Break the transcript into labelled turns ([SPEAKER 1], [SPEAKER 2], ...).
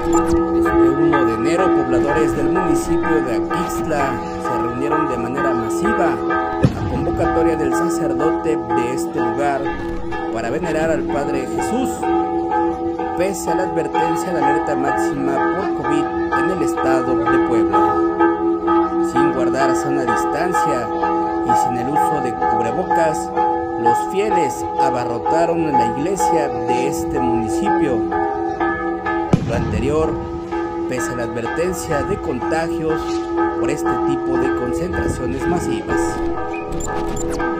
[SPEAKER 1] Este 1 de enero, pobladores del municipio de Aquixtla se reunieron de manera masiva a convocatoria del sacerdote de este lugar para venerar al Padre Jesús, pese a la advertencia de alerta máxima por COVID en el estado de Puebla. Sin guardar sana distancia y sin el uso de cubrebocas, los fieles abarrotaron la iglesia de este municipio. Lo anterior, pese a la advertencia de contagios por este tipo de concentraciones masivas.